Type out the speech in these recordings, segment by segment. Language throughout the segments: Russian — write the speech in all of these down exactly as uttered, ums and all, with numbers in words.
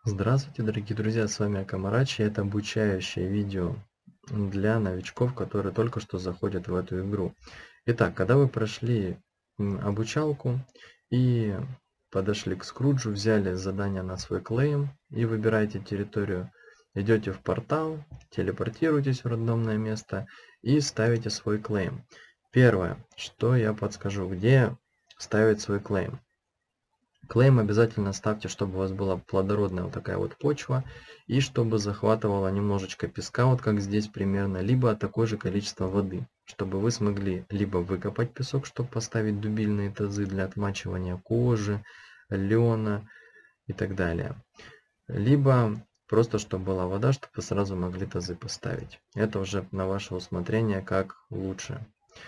Здравствуйте, дорогие друзья, с вами Акамарачи. Это обучающее видео для новичков, которые только что заходят в эту игру. Итак, когда вы прошли м, обучалку и подошли к Скруджу, взяли задание на свой клейм и выбираете территорию, идете в портал, телепортируетесь в рандомное место и ставите свой клейм. Первое, что я подскажу, где ставить свой клейм. Клейм обязательно ставьте, чтобы у вас была плодородная вот такая вот почва, и чтобы захватывало немножечко песка, вот как здесь примерно, либо такое же количество воды, чтобы вы смогли либо выкопать песок, чтобы поставить дубильные тазы для отмачивания кожи, лена и так далее. Либо просто, чтобы была вода, чтобы вы сразу могли тазы поставить. Это уже на ваше усмотрение, как лучше.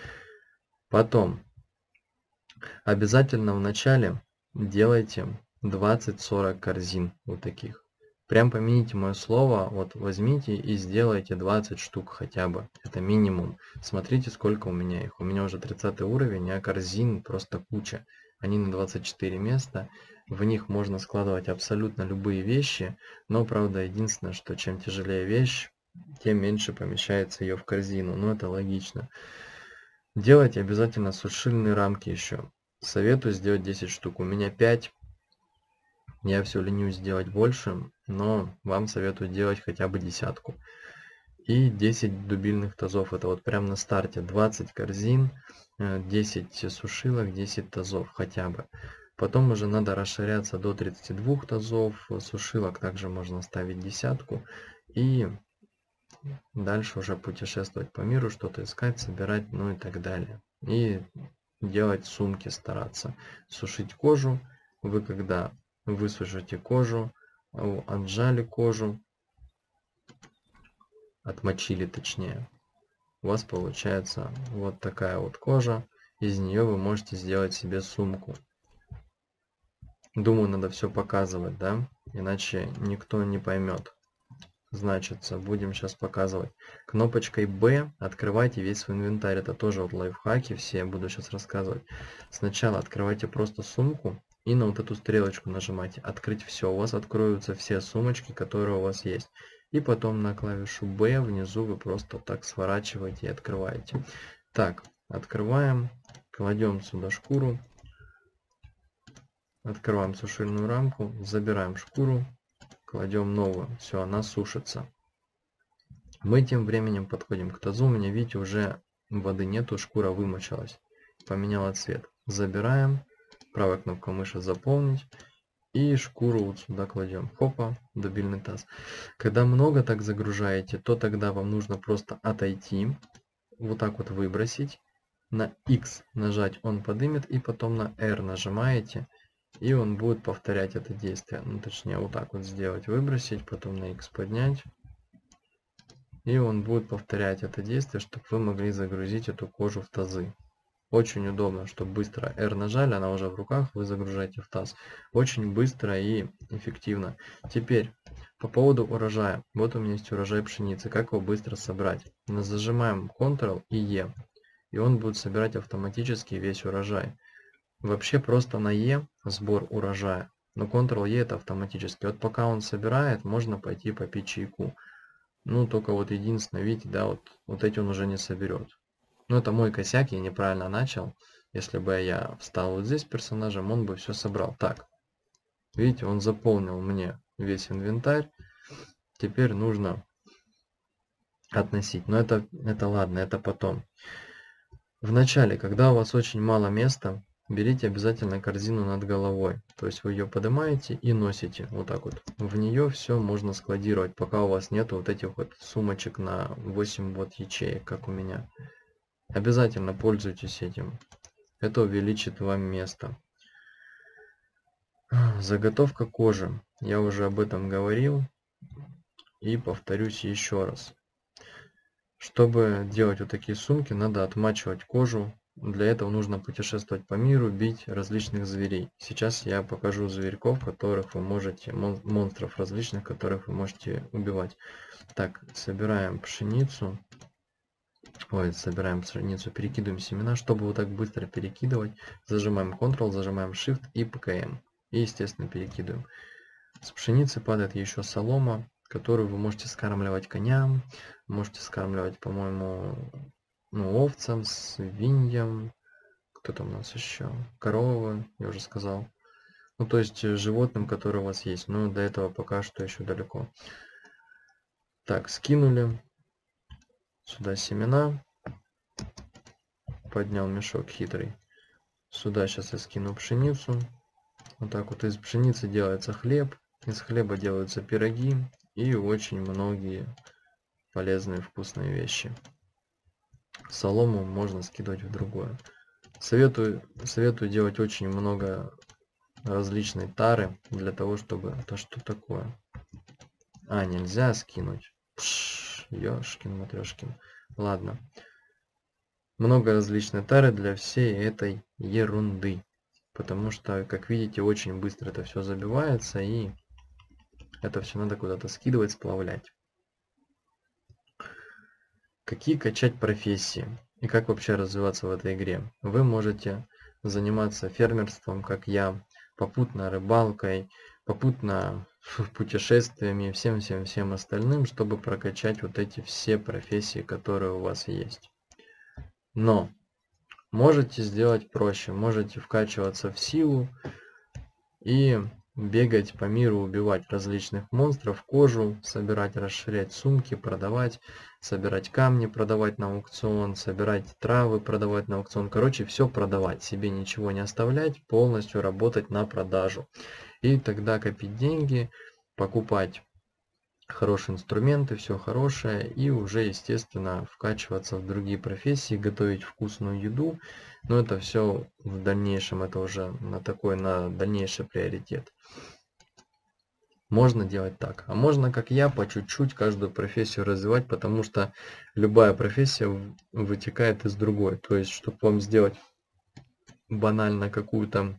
Потом, обязательно в начале делайте двадцать-сорок корзин вот таких. Прям помяните мое слово, вот возьмите и сделайте двадцать штук хотя бы. Это минимум. Смотрите, сколько у меня их. У меня уже тридцатый уровень, а корзин просто куча. Они на двадцать четыре места. В них можно складывать абсолютно любые вещи. Но, правда, единственное, что чем тяжелее вещь, тем меньше помещается ее в корзину. Но это логично. Делайте обязательно сушильные рамки еще. Советую сделать десять штук. У меня пять. Я все ленюсь сделать больше, но вам советую делать хотя бы десятку. И десять дубильных тазов. Это вот прям на старте. двадцать корзин, десять сушилок, десять тазов хотя бы. Потом уже надо расширяться до тридцати двух тазов. Сушилок также можно ставить десятку. И дальше уже путешествовать по миру, что-то искать, собирать, ну и так далее. И делать сумки, стараться. Сушить кожу. Вы когда высушите кожу, отжали кожу, отмочили точнее, у вас получается вот такая вот кожа. Из нее вы можете сделать себе сумку. Думаю, надо все показывать, да? Иначе никто не поймет. Значится, будем сейчас показывать. Кнопочкой B открывайте весь свой инвентарь. Это тоже вот лайфхаки все, я буду сейчас рассказывать. Сначала открывайте просто сумку и на вот эту стрелочку нажимайте. Открыть все. У вас откроются все сумочки, которые у вас есть. И потом на клавишу B внизу вы просто так сворачиваете и открываете. Так, открываем. Кладем сюда шкуру. Открываем сушильную рамку. Забираем шкуру. Кладем новую. Все, она сушится. Мы тем временем подходим к тазу. У меня, видите, уже воды нету, шкура вымочилась. Поменяла цвет. Забираем. Правая кнопка мыши заполнить. И шкуру вот сюда кладем. Хопа, дубильный таз. Когда много так загружаете, то тогда вам нужно просто отойти. Вот так вот выбросить. На X нажать, он подымет. И потом на R нажимаете. И он будет повторять это действие. Ну, точнее, вот так вот сделать. Выбросить, потом на X поднять. И он будет повторять это действие, чтобы вы могли загрузить эту кожу в тазы. Очень удобно, чтобы быстро R нажали, она уже в руках, вы загружаете в таз. Очень быстро и эффективно. Теперь, по поводу урожая. Вот у меня есть урожай пшеницы. Как его быстро собрать? Мы зажимаем контрол и E. И он будет собирать автоматически весь урожай. Вообще просто на E сбор урожая. Но контрол E это автоматически. Вот пока он собирает, можно пойти попить чайку. Ну, только вот единственное, видите, да, вот, вот эти он уже не соберет. Ну, это мой косяк, я неправильно начал. Если бы я встал вот здесь персонажем, он бы все собрал. Так, видите, он заполнил мне весь инвентарь. Теперь нужно относить. Но это, это ладно, это потом. В начале, когда у вас очень мало места, берите обязательно корзину над головой. То есть вы ее поднимаете и носите вот так вот. В нее все можно складировать, пока у вас нету вот этих вот сумочек на восемь вот ячеек, как у меня. Обязательно пользуйтесь этим. Это увеличит вам место. Заготовка кожи. Я уже об этом говорил. И повторюсь еще раз. Чтобы делать вот такие сумки, надо отмачивать кожу. Для этого нужно путешествовать по миру, бить различных зверей. Сейчас я покажу зверьков, которых вы можете, мон монстров различных, которых вы можете убивать. Так, собираем пшеницу. Ой, собираем пшеницу, перекидываем семена. Чтобы вот так быстро перекидывать, зажимаем контрол, зажимаем Shift и пэ ка эм. И, естественно, перекидываем. С пшеницы падает еще солома, которую вы можете скармливать коням, можете скармливать, по-моему, ну, овцам, свиньям, кто там у нас еще, коровы, я уже сказал. Ну, то есть животным, которые у вас есть, но до этого пока что еще далеко. Так, скинули сюда семена, поднял мешок хитрый. Сюда сейчас я скину пшеницу. Вот так вот из пшеницы делается хлеб, из хлеба делаются пироги и очень многие полезные вкусные вещи. Солому можно скидывать в другое. Советую, советую делать очень много различной тары для того, чтобы... Это что такое? А, нельзя скинуть. Пш, ёшкин матрешкин. Ладно. Много различной тары для всей этой ерунды. Потому что, как видите, очень быстро это все забивается, и это все надо куда-то скидывать, сплавлять. Какие качать профессии и как вообще развиваться в этой игре? Вы можете заниматься фермерством, как я, попутно рыбалкой, попутно путешествиями и всем-всем-всем остальным, чтобы прокачать вот эти все профессии, которые у вас есть. Но можете сделать проще, можете вкачиваться в силу и бегать по миру, убивать различных монстров, кожу, собирать, расширять сумки, продавать, собирать камни, продавать на аукцион, собирать травы, продавать на аукцион. Короче, все продавать, себе ничего не оставлять, полностью работать на продажу. И тогда копить деньги, покупать хорошие инструменты, все хорошее, и уже, естественно, вкачиваться в другие профессии, готовить вкусную еду. Но это все в дальнейшем, это уже на такой, на дальнейший приоритет. Можно делать так, а можно, как я, по чуть-чуть каждую профессию развивать, потому что любая профессия вытекает из другой. То есть, чтобы вам сделать банально какую-то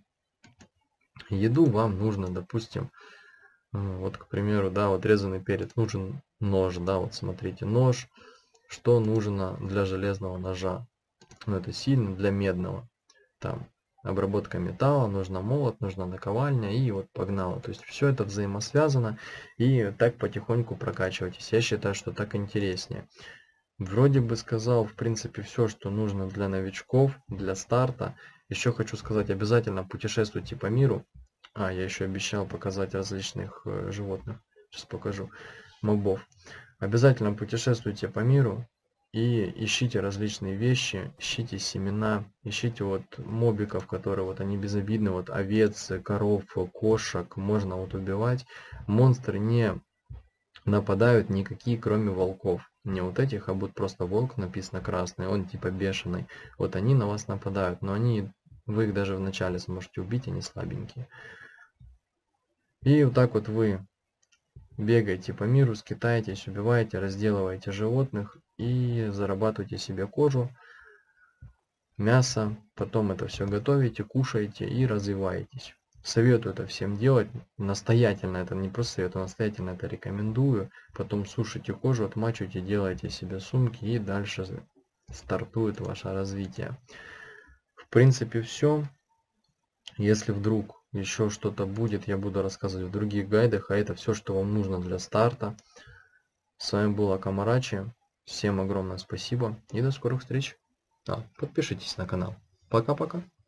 еду, вам нужно, допустим, вот, к примеру, да, вот резаный перец, нужен нож, да, вот смотрите, нож, что нужно для железного ножа, ну, это сильно для медного, там, обработка металла, нужно молот, нужна наковальня, и вот погнало, то есть все это взаимосвязано, и так потихоньку прокачивайтесь, я считаю, что так интереснее. Вроде бы сказал, в принципе, все, что нужно для новичков, для старта. Еще хочу сказать, обязательно путешествуйте по миру. А, я еще обещал показать различных э, животных. Сейчас покажу. Мобов. Обязательно путешествуйте по миру и ищите различные вещи, ищите семена, ищите вот мобиков, которые вот они безобидны, вот овец, коров, кошек можно вот убивать. Монстры не нападают никакие, кроме волков. Не вот этих, а будет просто волк, написано красный, он типа бешеный. Вот они на вас нападают, но они, вы их даже в начале сможете убить, они слабенькие. И вот так вот вы бегаете по миру, скитаетесь, убиваете, разделываете животных и зарабатываете себе кожу, мясо, потом это все готовите, кушаете и развиваетесь. Советую это всем делать, настоятельно, это не просто советую, настоятельно это рекомендую. Потом сушите кожу, отмачиваете, делаете себе сумки и дальше стартует ваше развитие. В принципе все. Если вдруг еще что-то будет, я буду рассказывать в других гайдах, а это все, что вам нужно для старта. С вами был Акамарачи. Всем огромное спасибо и до скорых встреч. А, подпишитесь на канал. Пока-пока.